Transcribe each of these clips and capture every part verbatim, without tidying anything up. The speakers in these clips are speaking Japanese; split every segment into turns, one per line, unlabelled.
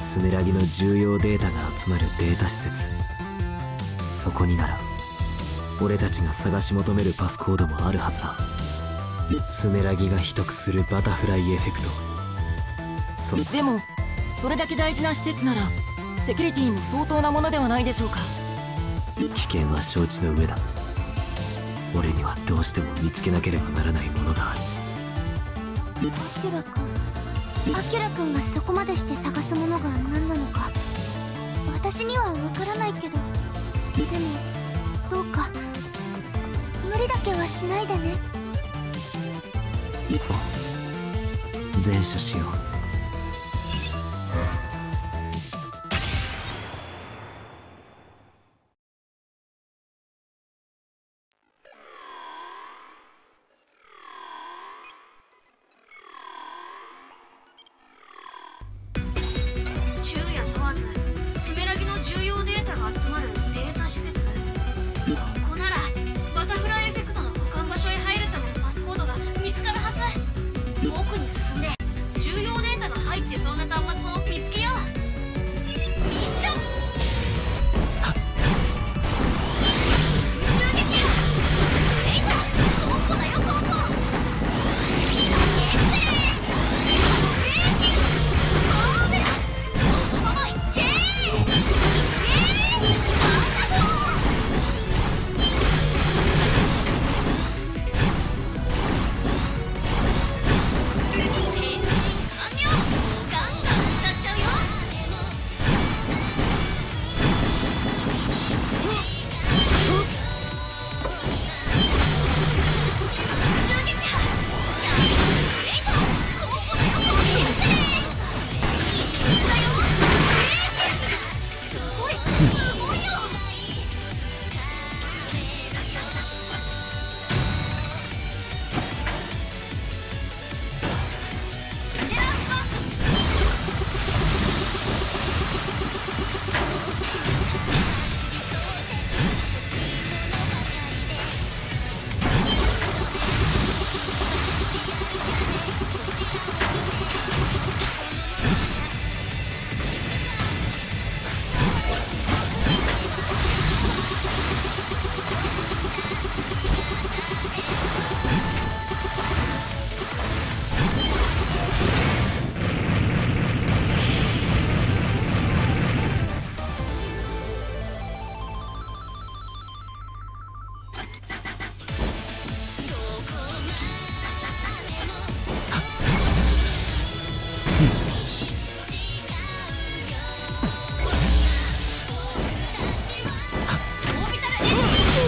スメラギの重要データが集まるデータ施設。そこになら俺たちが探し求めるパスコードもあるはずだ。スメラギが秘匿するバタフライエフェクト。そ
でもそれだけ大事な施設ならセキュリティも相当なものではないでしょうか。
危険は承知の上だ。俺にはどうしても見つけなければならないものがある。
アキュラ君アキュラ君がそこまでして探すものが何なのか私にはわからないけど、でもどうか無理だけはしないでね。
善処しよう。
昼夜問わずスメラギの重要データが集まるデータ施設。ここならバタフライエフェクトの保管場所へ入るためのパスコードが見つかるはず。奥に進んで重要データが入ってそうな端末を見つけよう。ミッション宇宙撃破レイトコンポだよコンポエクセレンページマーベラスそのままいけーいけーワンダフォー変身完了。ガンガン歌っちゃうよ。宇宙撃破やレイトコンポだよコンポエクセレンいい調子だよページすごいすごいよ。ステラスバックオービタルエッジレイ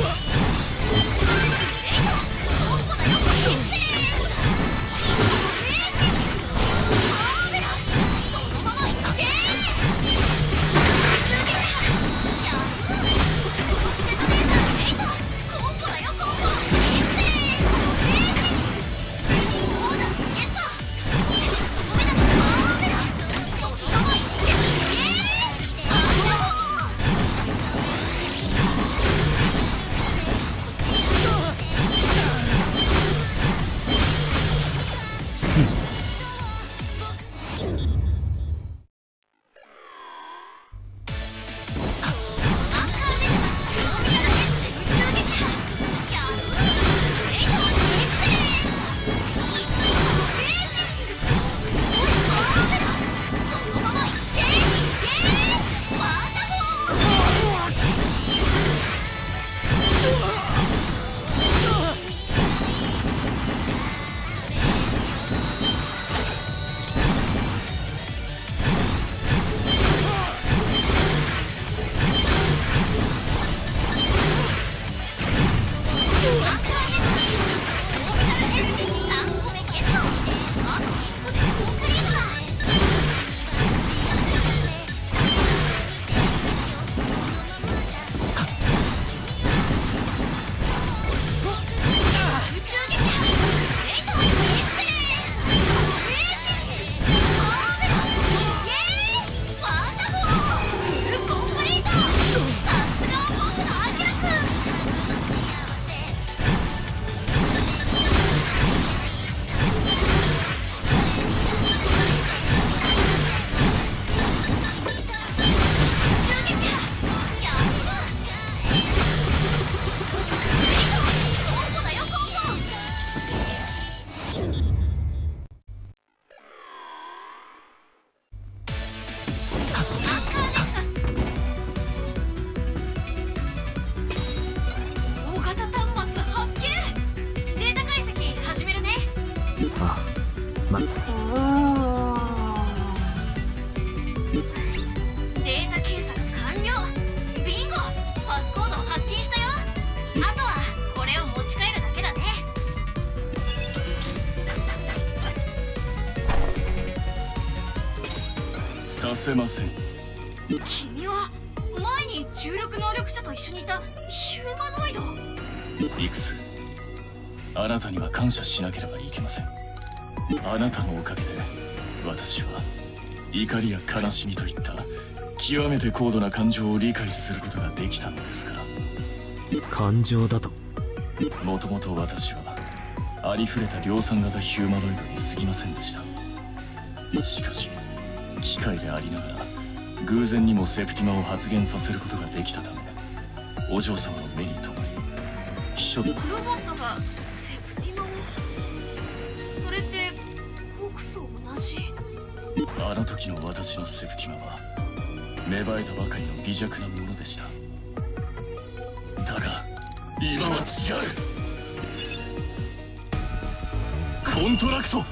トコンポだよエクセレンいいページマーベラスそのままいけー宇宙撃破やるーデトネーターレイトコンポだよコンポエクセレンページボーナスゲットこれでとどめなマーベラスそのままいけいけーワンダフォーアンカーネクサスオービタルエッジ宇宙撃破やるーレイトエクセレンいいページすごいマーベラスそのままいけいけワンダフォーアンカーネクサスオービタルエッジさんこめゲット。あといっこでコンプリートだ。宇宙撃破レイトエクセレンページマーベラスいけーワンダフォーコンプリートさすがは僕のアキラ君。
ま
データ検索完了。ビンゴ、パスコードを発見したよ。あとはこれを持ち帰るだけだね。
させません。
君は前に重力能力者と一緒にいたヒューマノイド。
イクス、あなたには感謝しなければいけません。あなたのおかげで私は怒りや悲しみといった極めて高度な感情を理解することができたのですが、
感情だと。
もともと私はありふれた量産型ヒューマノイドに過ぎませんでした。しかし機械でありながら偶然にもセプティマを発現させることができたため、お嬢様の目に留まり秘書。
ロボットがセプティマを。それって僕と同じ。
あの時の私のセプティマは芽生えたばかりの微弱なものでした。だが今は違う。コントラクト。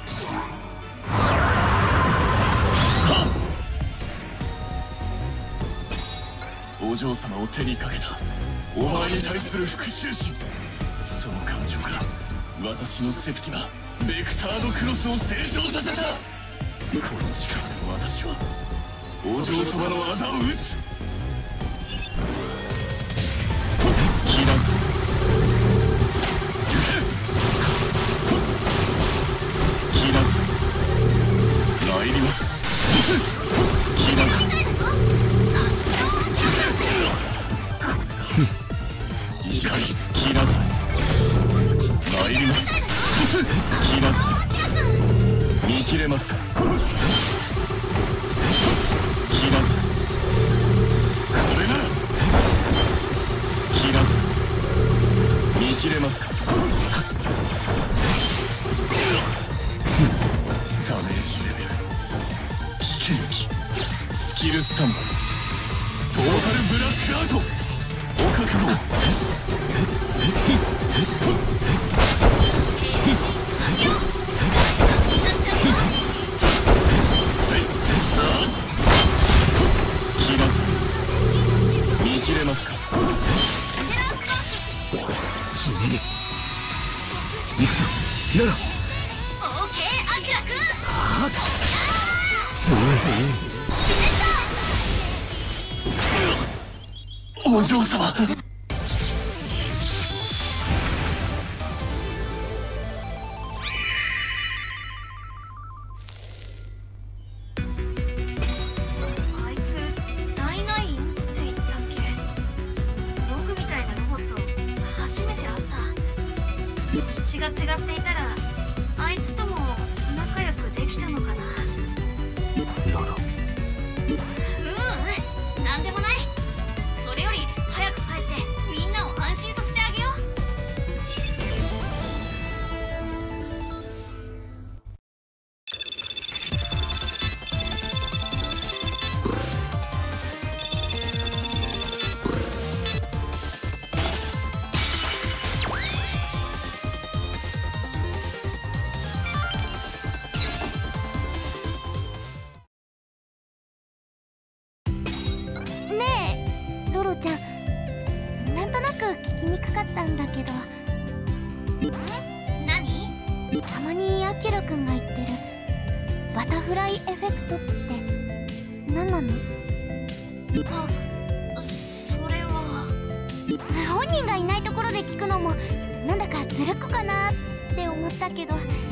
お嬢様を手にかけたお前に対する復讐心、その感情が私のセプティマベクタードクロスを成長させた。この力で私はお嬢様の仇を討つ。来なさい。来なさい。参ります。来なさい。怒り、来なさい。参ります。来なさい。見切れますか。来なさい。これなら来なさい。見切れますか。ダメージレベル、危険域、スキルスタンバイ、トータルブラックアウト。お覚悟。来なさい。見切れますか。
決める。行くぞロロ。
オーケー、アキラくん。
はっ強い。
お嬢様。
あいつダイナインって言ったっけ。僕みたいなロボット初めて会った。道が違っていたらあいつとも仲良くできたのかな。
ロロ、
ううん、なんでもない。それより早く帰ってみんなを安心させてあげよう。
ねえロロちゃん、なんとなく聞きにくかったんだけど。
ん？何？
たまにアキラくんが言ってるバタフライエフェクトって何なの？
あ、それは。
本人がいないところで聞くのもなんだかずるっこかなって思ったけど、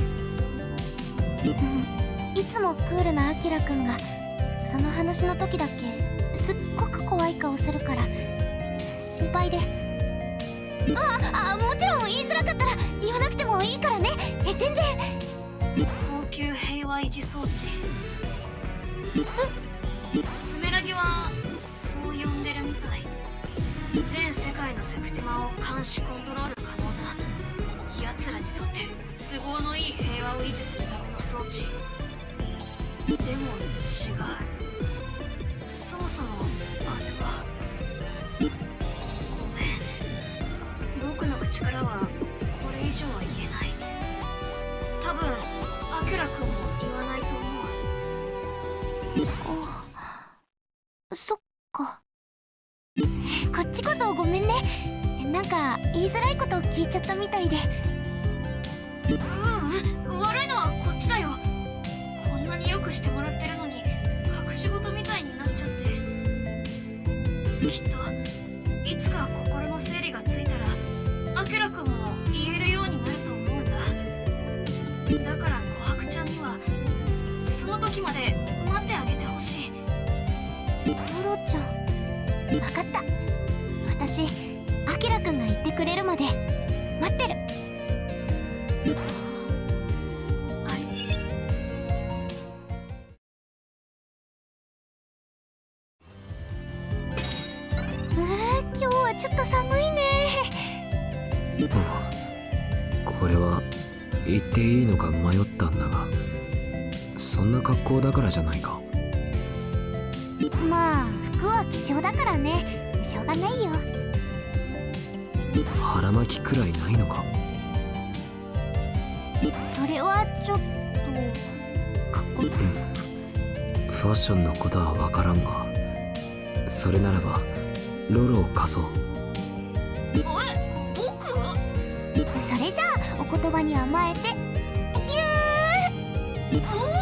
いつもクールなアキラくんがその話の時だけすっごく怖い顔するから心配で。ああ、もちろん言いづらかったら言わなくてもいいからね。え、全然。
高級平和維持装置。スメラギはそう呼んでるみたい。全世界のセプティマを監視コントロール可能な、奴らにとって都合のいい平和を維持するための装置。でも違う。そもそもあれは。ごめん、僕の口からはこれ以上は言えない。多分アキュラ君も言わないと思う。
あ、そっか。こっちこそごめんね。なんか言いづらいことを聞いちゃったみたいで。
ううん、悪いのはこっちだよ。こんなによくしてもらってるのに隠し事みたいになっちゃって。きっといつか心の整理がついたらアキュラ君も言えるようになると思うんだ。だから琥珀ちゃんにはその時まで待ってあげてほしい。
トロちゃん、分かった。私アキラくんが言ってくれるまで待ってる。
あれ、
うわー、今日はちょっと寒いね。
うん、これは言っていいのか迷ったんだが、そんな格好だからじゃないか。
まあ服は貴重だからね、しょうがないよ。
腹巻きくらいないのか。
それはちょっとかっこいい。
うん、ファッションのことは分からんが、それならばロロを貸そう。
え、僕？
それじゃあお言葉に甘えてギュー。
うわ